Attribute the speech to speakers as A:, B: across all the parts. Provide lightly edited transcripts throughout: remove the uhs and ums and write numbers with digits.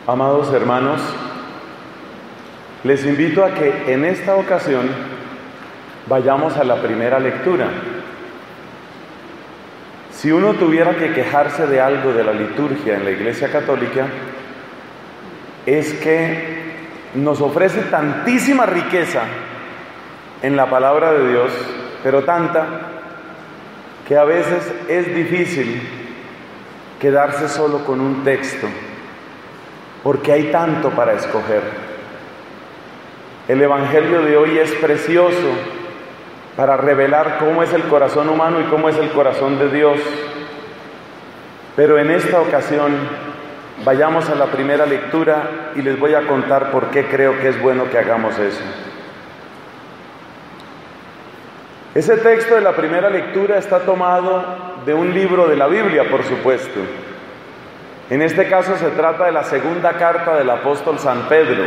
A: Amados hermanos, les invito a que en esta ocasión vayamos a la primera lectura. Si uno tuviera que quejarse de algo de la liturgia en la Iglesia Católica, es que nos ofrece tantísima riqueza en la palabra de Dios, pero tanta, que a veces es difícil quedarse solo con un texto, porque hay tanto para escoger. El Evangelio de hoy es precioso para revelar cómo es el corazón humano y cómo es el corazón de Dios. Pero en esta ocasión vayamos a la primera lectura y les voy a contar por qué creo que es bueno que hagamos eso. Ese texto de la primera lectura está tomado de un libro de la Biblia, por supuesto. En este caso se trata de la segunda carta del apóstol San Pedro.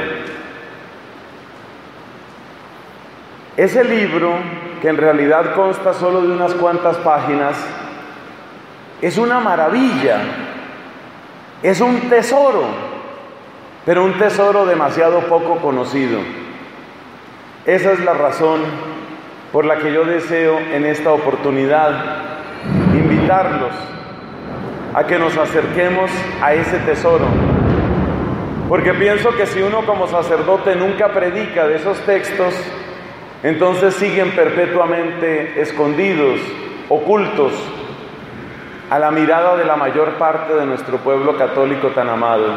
A: Ese libro, que en realidad consta solo de unas cuantas páginas, es una maravilla, es un tesoro, pero un tesoro demasiado poco conocido. Esa es la razón por la que yo deseo en esta oportunidad invitarlos a que nos acerquemos a ese tesoro, porque pienso que si uno como sacerdote nunca predica de esos textos, entonces siguen perpetuamente escondidos, ocultos a la mirada de la mayor parte de nuestro pueblo católico tan amado.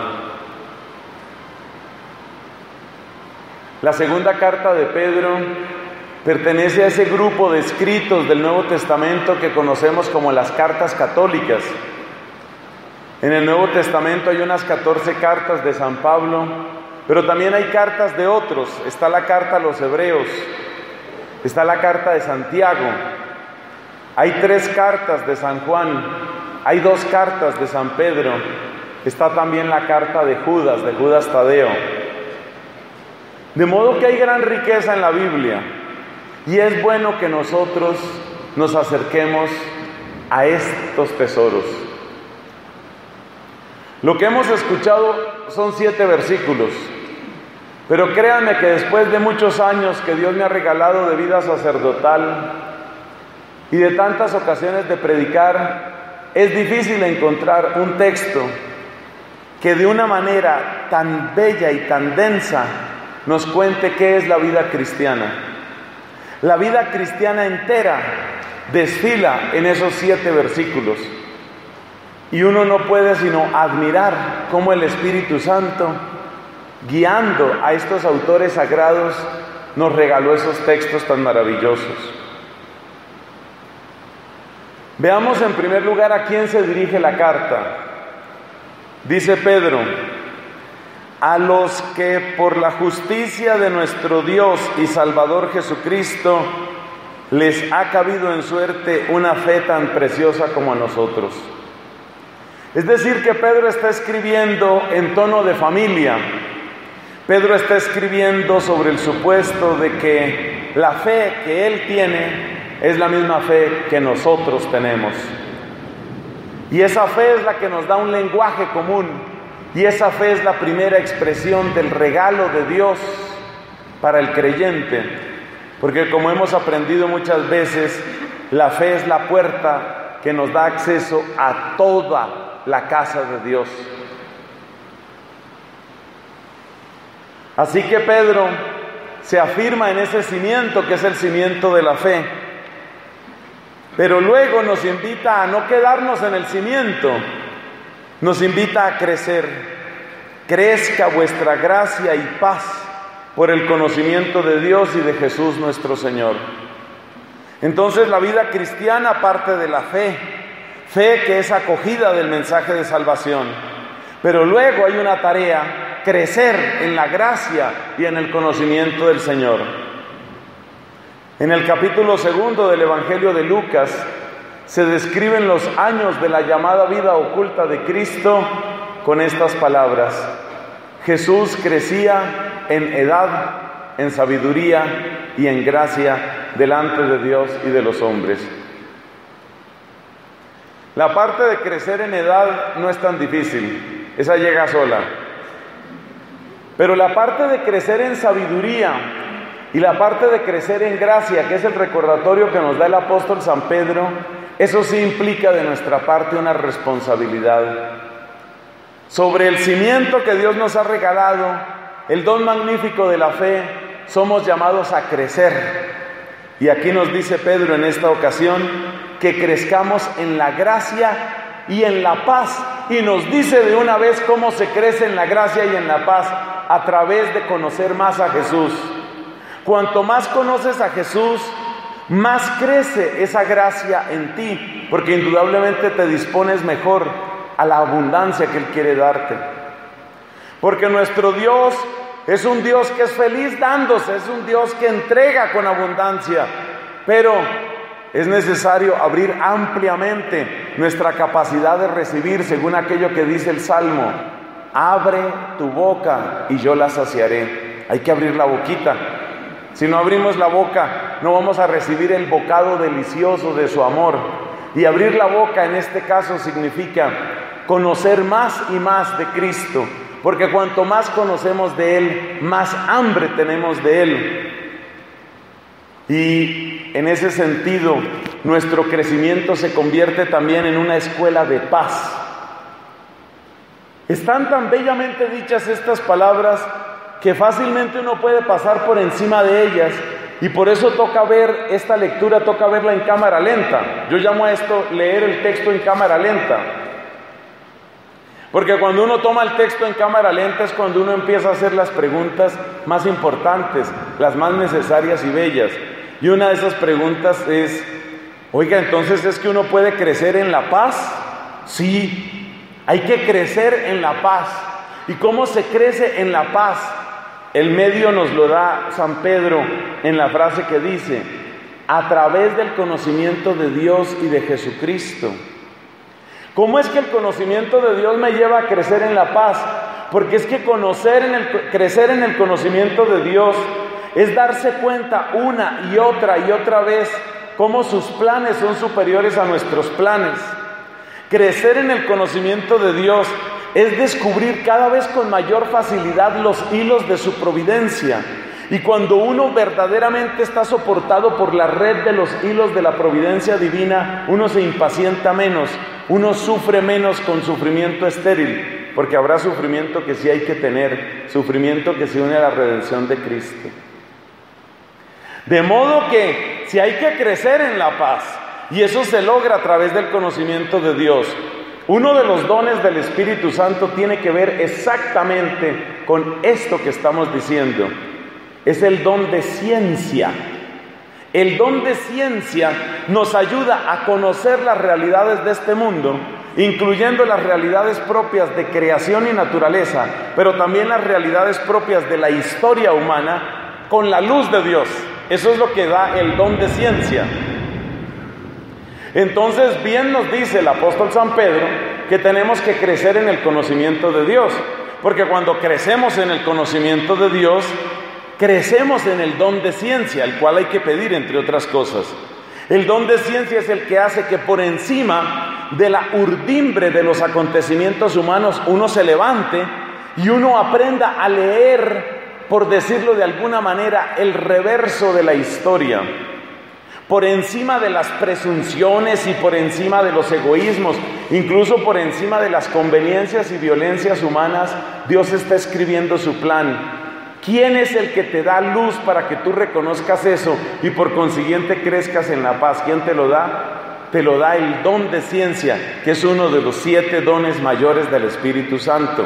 A: La segunda carta de Pedro pertenece a ese grupo de escritos del Nuevo Testamento que conocemos como las cartas católicas. En el Nuevo Testamento hay unas 14 cartas de San Pablo, pero también hay cartas de otros. Está la carta a los Hebreos, está la carta de Santiago, hay 3 cartas de San Juan, hay 2 cartas de San Pedro, está también la carta de Judas Tadeo. De modo que hay gran riqueza en la Biblia, y es bueno que nosotros nos acerquemos a estos tesoros. Lo que hemos escuchado son 7 versículos, pero créanme que después de muchos años que Dios me ha regalado de vida sacerdotal y de tantas ocasiones de predicar, es difícil encontrar un texto que de una manera tan bella y tan densa nos cuente qué es la vida cristiana. La vida cristiana entera desfila en esos 7 versículos. Y uno no puede sino admirar cómo el Espíritu Santo, guiando a estos autores sagrados, nos regaló esos textos tan maravillosos. Veamos en primer lugar a quién se dirige la carta. Dice Pedro: a los que por la justicia de nuestro Dios y Salvador Jesucristo les ha cabido en suerte una fe tan preciosa como a nosotros. Es decir, que Pedro está escribiendo en tono de familia. Pedro está escribiendo sobre el supuesto de que la fe que él tiene es la misma fe que nosotros tenemos. Y esa fe es la que nos da un lenguaje común. Y esa fe es la primera expresión del regalo de Dios para el creyente. Porque como hemos aprendido muchas veces, la fe es la puerta que nos da acceso a toda la casa de Dios. Así que Pedro se afirma en ese cimiento que es el cimiento de la fe, pero luego nos invita a no quedarnos en el cimiento, nos invita a crecer. Crezca vuestra gracia y paz por el conocimiento de Dios y de Jesús nuestro Señor. Entonces la vida cristiana parte de la fe que es acogida del mensaje de salvación. Pero luego hay una tarea: crecer en la gracia y en el conocimiento del Señor. En el capítulo 2 del Evangelio de Lucas se describen los años de la llamada vida oculta de Cristo con estas palabras: Jesús crecía en edad, en sabiduría y en gracia delante de Dios y de los hombres. La parte de crecer en edad no es tan difícil, esa llega sola. Pero la parte de crecer en sabiduría y la parte de crecer en gracia, que es el recordatorio que nos da el apóstol San Pedro, eso sí implica de nuestra parte una responsabilidad. Sobre el cimiento que Dios nos ha regalado, el don magnífico de la fe, somos llamados a crecer. Y aquí nos dice Pedro en esta ocasión que crezcamos en la gracia y en la paz. Y nos dice de una vez cómo se crece en la gracia y en la paz, a través de conocer más a Jesús. Cuanto más conoces a Jesús, más crece esa gracia en ti, porque indudablemente te dispones mejor a la abundancia que Él quiere darte. Porque nuestro Dios es un Dios que es feliz dándose, es un Dios que entrega con abundancia, pero es necesario abrir ampliamente nuestra capacidad de recibir, según aquello que dice el Salmo: abre tu boca y yo la saciaré. Hay que abrir la boquita. Si no abrimos la boca, no vamos a recibir el bocado delicioso de su amor. Y abrir la boca en este caso significa conocer más y más de Cristo, porque cuanto más conocemos de Él, más hambre tenemos de Él. Y en ese sentido, nuestro crecimiento se convierte también en una escuela de paz. Están tan bellamente dichas estas palabras que fácilmente uno puede pasar por encima de ellas, y por eso toca ver esta lectura, toca verla en cámara lenta. Yo llamo a esto leer el texto en cámara lenta, porque cuando uno toma el texto en cámara lenta es cuando uno empieza a hacer las preguntas más importantes, las más necesarias y bellas. Y una de esas preguntas es: oiga, entonces ¿es que uno puede crecer en la paz? Sí, hay que crecer en la paz. ¿Y cómo se crece en la paz? El medio nos lo da San Pedro en la frase que dice: a través del conocimiento de Dios y de Jesucristo. ¿Cómo es que el conocimiento de Dios me lleva a crecer en la paz? Porque es que crecer en el conocimiento de Dios es darse cuenta una y otra vez cómo sus planes son superiores a nuestros planes. Crecer en el conocimiento de Dios es descubrir cada vez con mayor facilidad los hilos de su providencia. Y cuando uno verdaderamente está soportado por la red de los hilos de la providencia divina, uno se impacienta menos, uno sufre menos con sufrimiento estéril, porque habrá sufrimiento que sí hay que tener, sufrimiento que se une a la redención de Cristo. De modo que si hay que crecer en la paz, y eso se logra a través del conocimiento de Dios, uno de los dones del Espíritu Santo tiene que ver exactamente con esto que estamos diciendo. Es el don de ciencia. El don de ciencia nos ayuda a conocer las realidades de este mundo, incluyendo las realidades propias de creación y naturaleza, pero también las realidades propias de la historia humana con la luz de Dios. Eso es lo que da el don de ciencia. Entonces, bien nos dice el apóstol San Pedro que tenemos que crecer en el conocimiento de Dios, porque cuando crecemos en el conocimiento de Dios, crecemos en el don de ciencia, el cual hay que pedir, entre otras cosas. El don de ciencia es el que hace que por encima de la urdimbre de los acontecimientos humanos uno se levante y uno aprenda a leer, por decirlo de alguna manera, el reverso de la historia. Por encima de las presunciones y por encima de los egoísmos, incluso por encima de las conveniencias y violencias humanas, Dios está escribiendo su plan. ¿Quién es el que te da luz para que tú reconozcas eso y por consiguiente crezcas en la paz? ¿Quién te lo da? Te lo da el don de ciencia, que es uno de los 7 dones mayores del Espíritu Santo.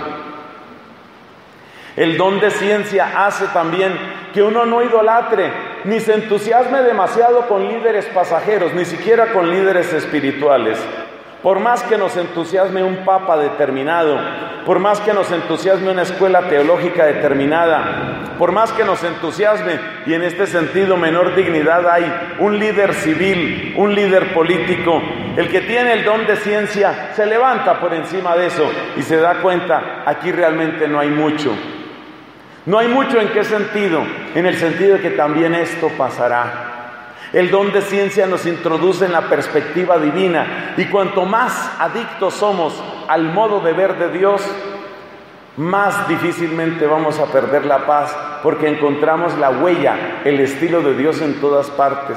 A: El don de ciencia hace también que uno no idolatre ni se entusiasme demasiado con líderes pasajeros, ni siquiera con líderes espirituales. Por más que nos entusiasme un papa determinado, por más que nos entusiasme una escuela teológica determinada, por más que nos entusiasme, y en este sentido menor dignidad hay, un líder civil, un líder político, el que tiene el don de ciencia se levanta por encima de eso y se da cuenta, aquí realmente no hay mucho. No hay mucho. ¿En qué sentido? En el sentido de que también esto pasará. El don de ciencia nos introduce en la perspectiva divina, y cuanto más adictos somos al modo de ver de Dios, más difícilmente vamos a perder la paz, porque encontramos la huella, el estilo de Dios en todas partes.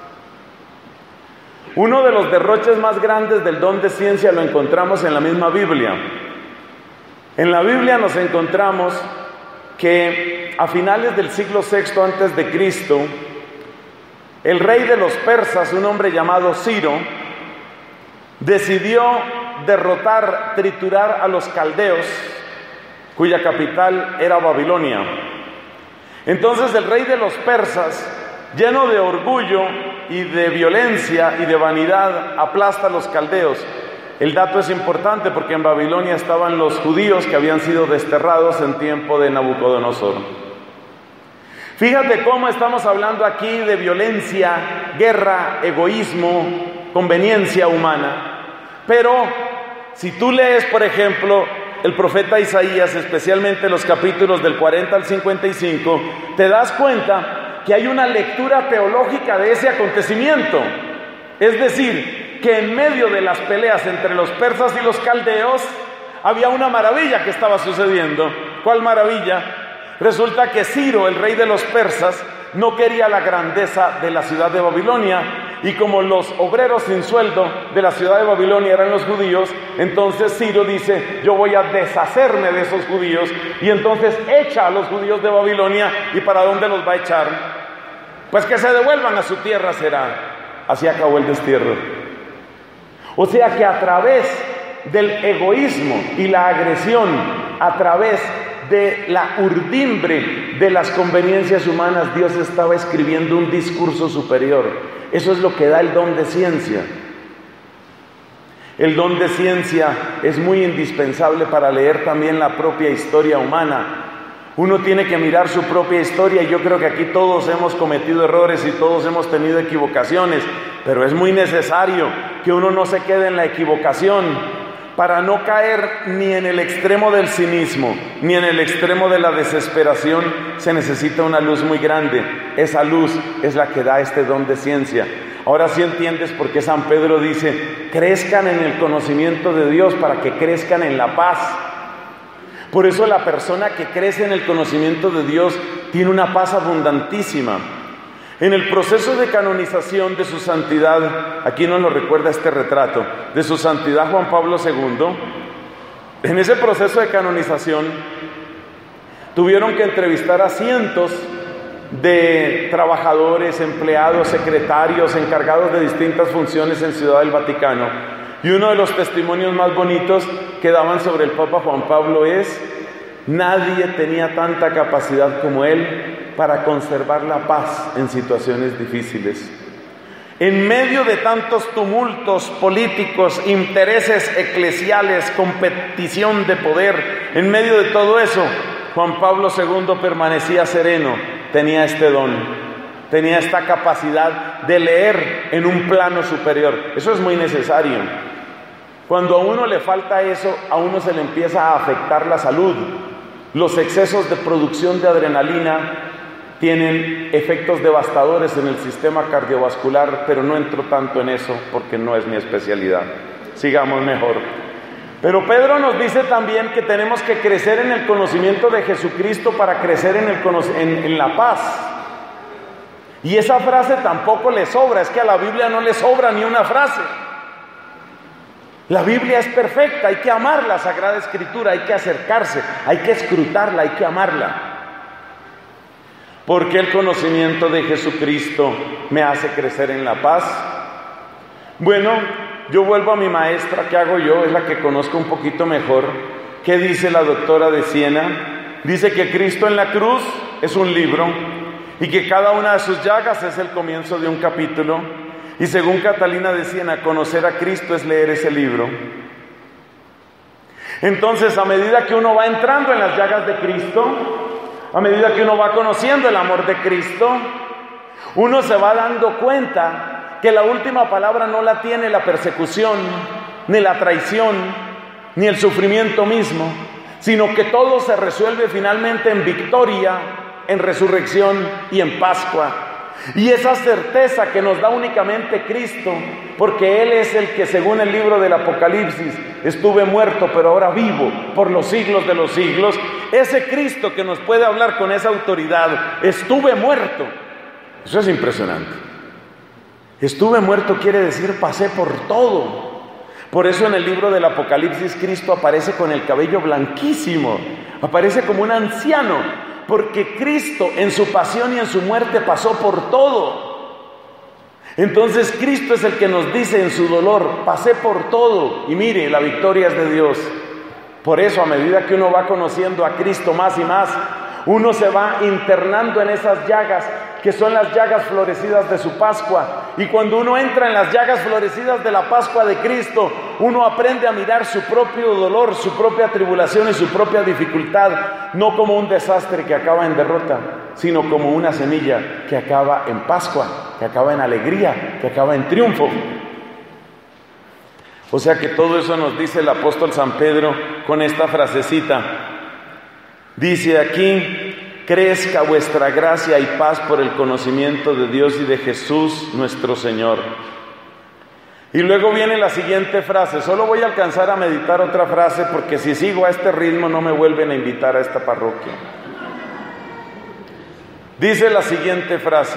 A: Uno de los derroches más grandes del don de ciencia lo encontramos en la misma Biblia. En la Biblia nos encontramos que a finales del siglo VI antes de Cristo, el rey de los persas, un hombre llamado Ciro, decidió derrotar, triturar a los caldeos, cuya capital era Babilonia. Entonces el rey de los persas, lleno de orgullo y de violencia y de vanidad, aplasta a los caldeos. El dato es importante porque en Babilonia estaban los judíos que habían sido desterrados en tiempo de Nabucodonosor. Fíjate cómo estamos hablando aquí de violencia, guerra, egoísmo, conveniencia humana. Pero si tú lees, por ejemplo, el profeta Isaías, especialmente los capítulos del 40 al 55, te das cuenta que hay una lectura teológica de ese acontecimiento. Es decir, que en medio de las peleas entre los persas y los caldeos había una maravilla que estaba sucediendo. ¿Cuál maravilla? Resulta que Ciro, el rey de los persas, no quería la grandeza de la ciudad de Babilonia, y como los obreros sin sueldo de la ciudad de Babilonia eran los judíos, entonces Ciro dice: yo voy a deshacerme de esos judíos, y entonces echa a los judíos de Babilonia. ¿Y para dónde los va a echar? Pues que se devuelvan a su tierra será. Así acabó el destierro. O sea que a través del egoísmo y la agresión, a través de la urdimbre de las conveniencias humanas, Dios estaba escribiendo un discurso superior. Eso es lo que da el don de ciencia. El don de ciencia es muy indispensable para leer también la propia historia humana. Uno tiene que mirar su propia historia, y yo creo que aquí todos hemos cometido errores y todos hemos tenido equivocaciones, pero es muy necesario que uno no se quede en la equivocación, para no caer ni en el extremo del cinismo, ni en el extremo de la desesperación. Se necesita una luz muy grande. Esa luz es la que da este don de ciencia. Ahora sí entiendes por qué San Pedro dice: crezcan en el conocimiento de Dios para que crezcan en la paz. Por eso la persona que crece en el conocimiento de Dios tiene una paz abundantísima. En el proceso de canonización de su santidad, aquí nos lo recuerda este retrato, de su santidad Juan Pablo II, en ese proceso de canonización tuvieron que entrevistar a cientos de trabajadores, empleados, secretarios, encargados de distintas funciones en Ciudad del Vaticano. Y uno de los testimonios más bonitos que daban sobre el Papa Juan Pablo es: nadie tenía tanta capacidad como él para conservar la paz en situaciones difíciles. En medio de tantos tumultos políticos, intereses eclesiales, competición de poder, en medio de todo eso, Juan Pablo II permanecía sereno. Tenía este don, tenía esta capacidad de leer en un plano superior. Eso es muy necesario. Cuando a uno le falta eso, a uno se le empieza a afectar la salud. Los excesos de producción de adrenalina tienen efectos devastadores en el sistema cardiovascular, pero no entro tanto en eso porque no es mi especialidad. Sigamos mejor. Pero Pedro nos dice también que tenemos que crecer en el conocimiento de Jesucristo para crecer en la paz. Y esa frase tampoco le sobra, es que a la Biblia no le sobra ni una frase. La Biblia es perfecta, hay que amar la Sagrada Escritura, hay que acercarse, hay que escrutarla, hay que amarla. ¿Por qué el conocimiento de Jesucristo me hace crecer en la paz? Bueno, yo vuelvo a mi maestra. ¿Qué hago yo? Es la que conozco un poquito mejor. ¿Qué dice la doctora de Siena? Dice que Cristo en la cruz es un libro y que cada una de sus llagas es el comienzo de un capítulo. Y según Catalina de Siena, conocer a Cristo es leer ese libro. Entonces, a medida que uno va entrando en las llagas de Cristo, a medida que uno va conociendo el amor de Cristo, uno se va dando cuenta que la última palabra no la tiene la persecución, ni la traición, ni el sufrimiento mismo, sino que todo se resuelve finalmente en victoria, en resurrección y en Pascua. Y esa certeza que nos da únicamente Cristo, porque Él es el que, según el libro del Apocalipsis, estuve muerto pero ahora vivo por los siglos de los siglos. Ese Cristo que nos puede hablar con esa autoridad, estuve muerto. Eso es impresionante. Estuve muerto quiere decir pasé por todo. Por eso en el libro del Apocalipsis Cristo aparece con el cabello blanquísimo, aparece como un anciano, porque Cristo en su pasión y en su muerte pasó por todo. Entonces Cristo es el que nos dice en su dolor, pasé por todo, y mire, la victoria es de Dios. Por eso, a medida que uno va conociendo a Cristo más y más, uno se va internando en esas llagas, que son las llagas florecidas de su Pascua. Y cuando uno entra en las llagas florecidas de la Pascua de Cristo, uno aprende a mirar su propio dolor, su propia tribulación y su propia dificultad, no como un desastre que acaba en derrota, sino como una semilla que acaba en Pascua, que acaba en alegría, que acaba en triunfo. O sea que todo eso nos dice el apóstol San Pedro con esta frasecita. Dice aquí: crezca vuestra gracia y paz por el conocimiento de Dios y de Jesús nuestro Señor. Y luego viene la siguiente frase. Solo voy a alcanzar a meditar otra frase, porque si sigo a este ritmo no me vuelven a invitar a esta parroquia. Dice la siguiente frase: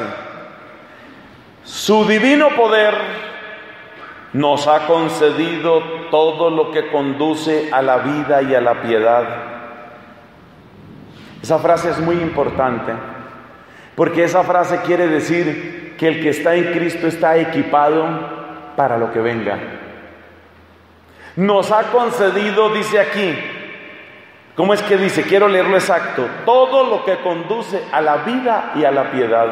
A: su divino poder nos ha concedido todo lo que conduce a la vida y a la piedad. Esa frase es muy importante, porque esa frase quiere decir que el que está en Cristo está equipado para lo que venga. Nos ha concedido, dice aquí, ¿cómo es que dice? Quiero leerlo exacto: todo lo que conduce a la vida y a la piedad.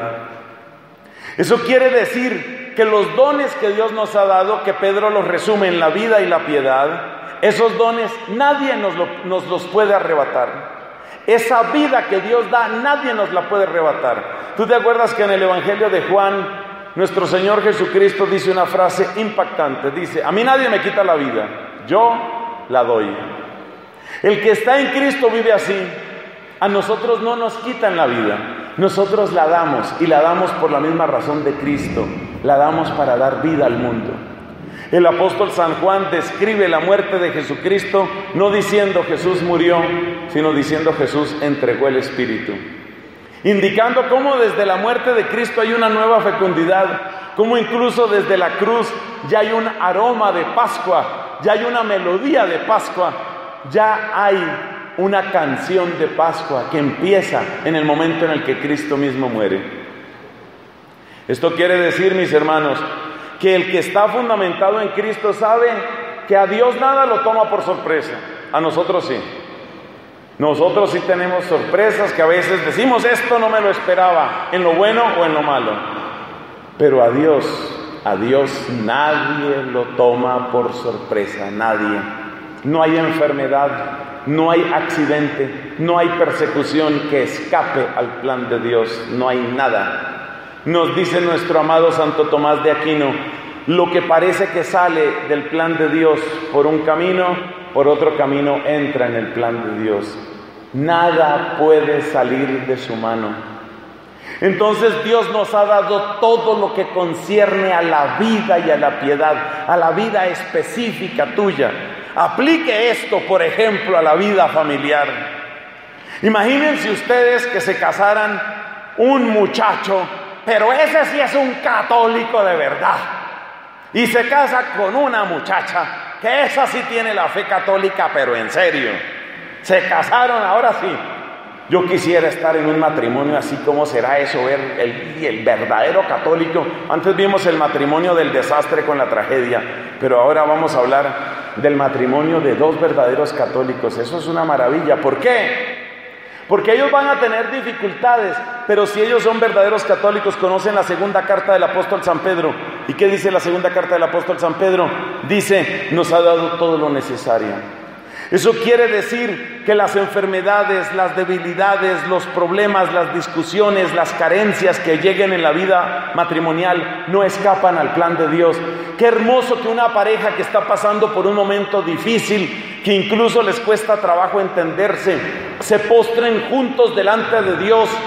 A: Eso quiere decir que los dones que Dios nos ha dado, que Pedro los resume en la vida y la piedad, esos dones nadie nos los puede arrebatar. Esa vida que Dios da, nadie nos la puede arrebatar. ¿Tú te acuerdas que en el Evangelio de Juan, nuestro Señor Jesucristo dice una frase impactante? Dice: a mí nadie me quita la vida, yo la doy. El que está en Cristo vive así. A nosotros no nos quitan la vida, nosotros la damos, y la damos por la misma razón de Cristo. La damos para dar vida al mundo. El apóstol San Juan describe la muerte de Jesucristo no diciendo Jesús murió, sino diciendo Jesús entregó el Espíritu, indicando cómo desde la muerte de Cristo hay una nueva fecundidad, cómo incluso desde la cruz ya hay un aroma de Pascua, ya hay una melodía de Pascua, ya hay una canción de Pascua que empieza en el momento en el que Cristo mismo muere. Esto quiere decir, mis hermanos, que el que está fundamentado en Cristo sabe que a Dios nada lo toma por sorpresa. A nosotros sí. Nosotros sí tenemos sorpresas que a veces decimos: esto no me lo esperaba, en lo bueno o en lo malo. Pero a Dios nadie lo toma por sorpresa, nadie. No hay enfermedad, no hay accidente, no hay persecución que escape al plan de Dios, no hay nada. Nos dice nuestro amado Santo Tomás de Aquino: lo que parece que sale del plan de Dios por un camino, por otro camino entra en el plan de Dios. Nada puede salir de su mano. Entonces Dios nos ha dado todo lo que concierne a la vida y a la piedad, a la vida específica tuya. Aplique esto, por ejemplo, a la vida familiar. Imagínense ustedes que se casaran un muchacho, pero ese sí es un católico de verdad, y se casa con una muchacha que esa sí tiene la fe católica, pero en serio. Se casaron, ahora sí. Yo quisiera estar en un matrimonio así. ¿Cómo será eso? Ver el verdadero católico. Antes vimos el matrimonio del desastre con la tragedia, pero ahora vamos a hablar del matrimonio de dos verdaderos católicos. Eso es una maravilla. ¿Por qué? Porque ellos van a tener dificultades, pero si ellos son verdaderos católicos, conocen la segunda carta del apóstol San Pedro. ¿Y qué dice la segunda carta del apóstol San Pedro? Dice: nos ha dado todo lo necesario. Eso quiere decir que las enfermedades, las debilidades, los problemas, las discusiones, las carencias que lleguen en la vida matrimonial no escapan al plan de Dios. Qué hermoso que una pareja que está pasando por un momento difícil, que incluso les cuesta trabajo entenderse, se postren juntos delante de Dios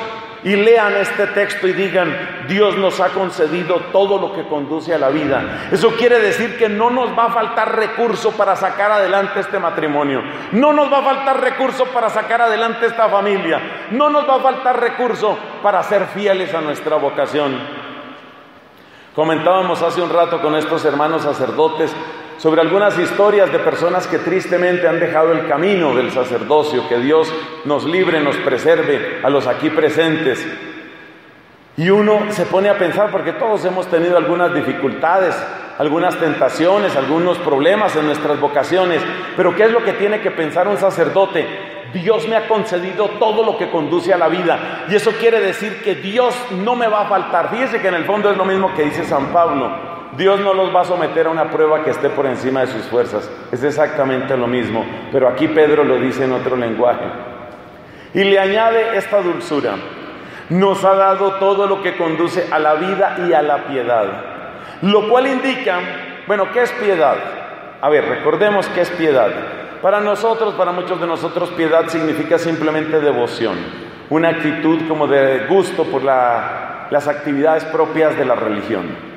A: y lean este texto y digan: Dios nos ha concedido todo lo que conduce a la vida. Eso quiere decir que no nos va a faltar recurso para sacar adelante este matrimonio, no nos va a faltar recurso para sacar adelante esta familia, no nos va a faltar recurso para ser fieles a nuestra vocación. Comentábamos hace un rato con estos hermanos sacerdotes sobre algunas historias de personas que tristemente han dejado el camino del sacerdocio. Que Dios nos libre, nos preserve a los aquí presentes. Y uno se pone a pensar, porque todos hemos tenido algunas dificultades, algunas tentaciones, algunos problemas en nuestras vocaciones, pero ¿qué es lo que tiene que pensar un sacerdote? Dios me ha concedido todo lo que conduce a la vida, y eso quiere decir que Dios no me va a faltar. Fíjese que en el fondo es lo mismo que dice San Pablo: Dios no los va a someter a una prueba que esté por encima de sus fuerzas. Es exactamente lo mismo, pero aquí Pedro lo dice en otro lenguaje. Y le añade esta dulzura: nos ha dado todo lo que conduce a la vida y a la piedad. Lo cual indica, bueno, ¿qué es piedad? A ver, recordemos qué es piedad. Para nosotros, para muchos de nosotros, piedad significa simplemente devoción, una actitud como de gusto por las actividades propias de la religión.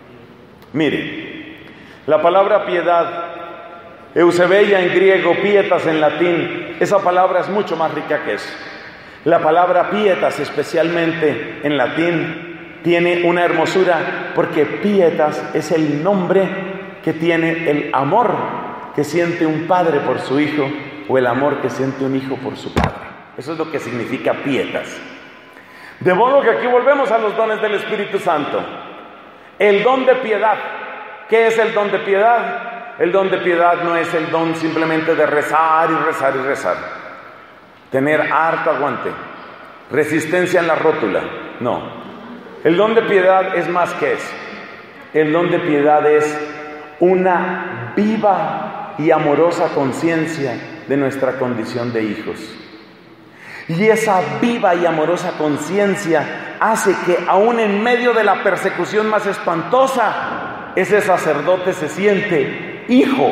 A: Mire, la palabra piedad, eusebeia en griego, pietas en latín, esa palabra es mucho más rica que eso. La palabra pietas, especialmente en latín, tiene una hermosura, porque pietas es el nombre que tiene el amor que siente un padre por su hijo, o el amor que siente un hijo por su padre. Eso es lo que significa pietas. De modo que aquí volvemos a los dones del Espíritu Santo. El don de piedad. ¿Qué es el don de piedad? El don de piedad no es el don simplemente de rezar y rezar y rezar, tener harto aguante, resistencia en la rótula. No, el don de piedad es más que eso. El don de piedad es una viva y amorosa conciencia de nuestra condición de hijos. Y esa viva y amorosa conciencia hace que aún en medio de la persecución más espantosa, ese sacerdote se siente hijo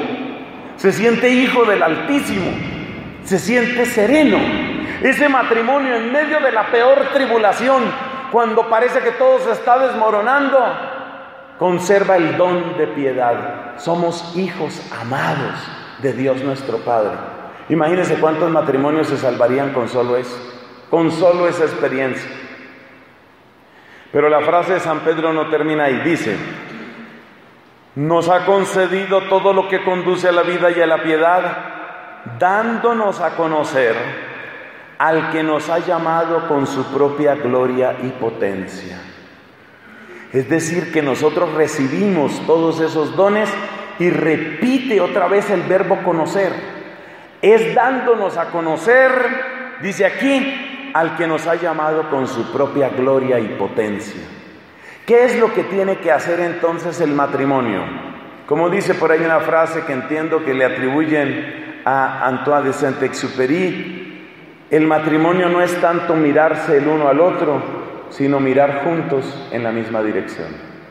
A: del Altísimo, se siente sereno. Ese matrimonio en medio de la peor tribulación, cuando parece que todo se está desmoronando, conserva el don de piedad. Somos hijos amados de Dios nuestro Padre. Imagínense cuántos matrimonios se salvarían con solo eso, con solo esa experiencia. Pero la frase de San Pedro no termina ahí. Dice: nos ha concedido todo lo que conduce a la vida y a la piedad, dándonos a conocer al que nos ha llamado con su propia gloria y potencia. Es decir, que nosotros recibimos todos esos dones, y repite otra vez el verbo conocer. Es dándonos a conocer, dice aquí, al que nos ha llamado con su propia gloria y potencia. ¿Qué es lo que tiene que hacer entonces el matrimonio? Como dice por ahí una frase que entiendo que le atribuyen a Antoine de Saint-Exupéry: el matrimonio no es tanto mirarse el uno al otro, sino mirar juntos en la misma dirección.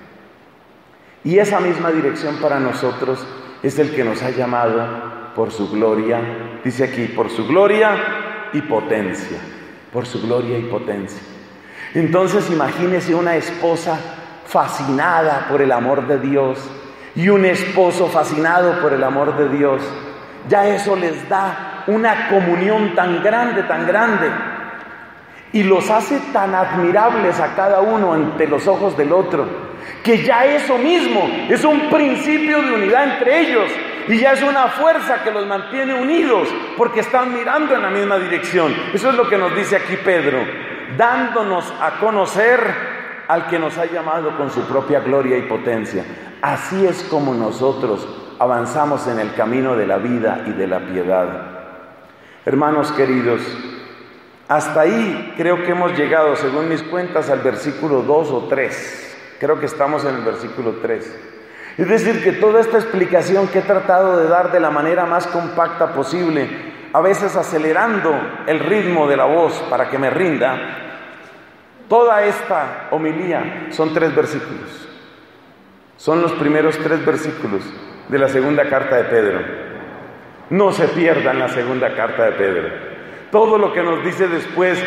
A: Y esa misma dirección para nosotros es el que nos ha llamado por su gloria, dice aquí, por su gloria y potencia, por su gloria y potencia. Entonces imagínese una esposa fascinada por el amor de Dios y un esposo fascinado por el amor de Dios. Ya eso les da una comunión tan grande, y los hace tan admirables a cada uno ante los ojos del otro, que ya eso mismo es un principio de unidad entre ellos, y ya es una fuerza que los mantiene unidos, porque están mirando en la misma dirección. Eso es lo que nos dice aquí Pedro: dándonos a conocer al que nos ha llamado con su propia gloria y potencia. Así es como nosotros avanzamos en el camino de la vida y de la piedad. Hermanos queridos, hasta ahí creo que hemos llegado, según mis cuentas, al versículo 2 o 3. Creo que estamos en el versículo 3. Es decir, que toda esta explicación que he tratado de dar de la manera más compacta posible, a veces acelerando el ritmo de la voz para que me rinda, toda esta homilía son 3 versículos. Son los primeros 3 versículos de la segunda carta de Pedro. No se pierdan la segunda carta de Pedro. Todo lo que nos dice después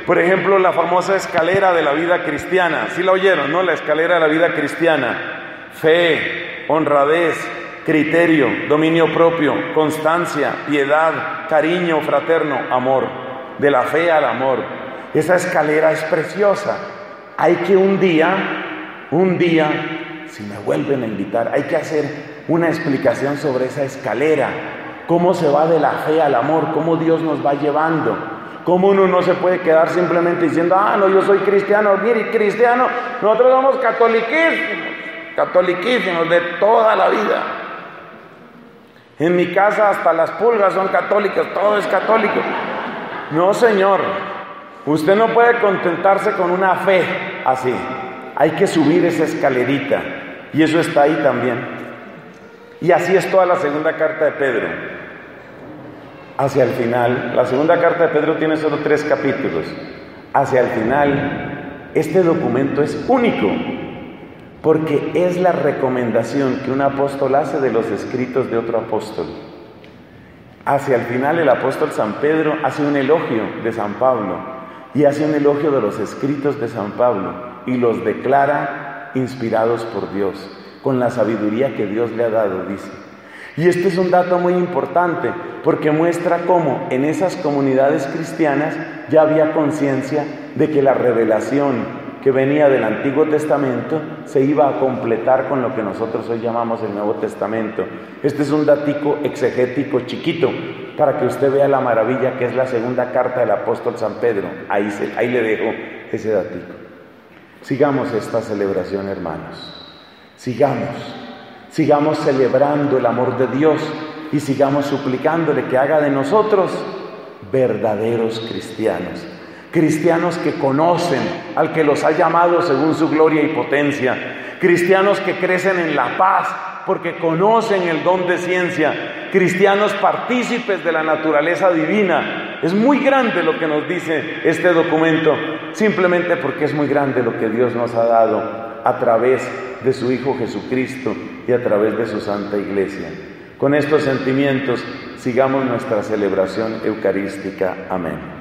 A: Por ejemplo, la famosa escalera de la vida cristiana. ¿Sí la oyeron, no? La escalera de la vida cristiana. Fe, honradez, criterio, dominio propio, constancia, piedad, cariño fraterno, amor. De la fe al amor. Esa escalera es preciosa. Hay que un día, si me vuelven a invitar, hay que hacer una explicación sobre esa escalera. Cómo se va de la fe al amor, cómo Dios nos va llevando. Cómo uno no se puede quedar simplemente diciendo, no, yo soy cristiano. Mire, cristiano, nosotros somos catoliquísimos de toda la vida. En mi casa hasta las pulgas son católicas, todo es católico. No, señor, usted no puede contentarse con una fe así. Hay que subir esa escalerita, y eso está ahí también. Y así es toda la segunda carta de Pedro. Hacia el final, la segunda carta de Pedro tiene solo 3 capítulos. Hacia el final, este documento es único, porque es la recomendación que un apóstol hace de los escritos de otro apóstol. Hacia el final, el apóstol San Pedro hace un elogio de San Pablo, y hace un elogio de los escritos de San Pablo, y los declara inspirados por Dios, con la sabiduría que Dios le ha dado, dice. Y este es un dato muy importante, porque muestra cómo en esas comunidades cristianas ya había conciencia de que la revelación que venía del Antiguo Testamento se iba a completar con lo que nosotros hoy llamamos el Nuevo Testamento. Este es un datico exegético chiquito, para que usted vea la maravilla que es la segunda carta del apóstol San Pedro. Ahí le dejo ese datico. Sigamos esta celebración, hermanos. Sigamos celebrando el amor de Dios y sigamos suplicándole que haga de nosotros verdaderos cristianos. Cristianos que conocen al que los ha llamado según su gloria y potencia. Cristianos que crecen en la paz porque conocen el don de ciencia. Cristianos partícipes de la naturaleza divina. Es muy grande lo que nos dice este documento, simplemente porque es muy grande lo que Dios nos ha dado a través de su Hijo Jesucristo y a través de su Santa Iglesia. Con estos sentimientos, sigamos nuestra celebración eucarística. Amén.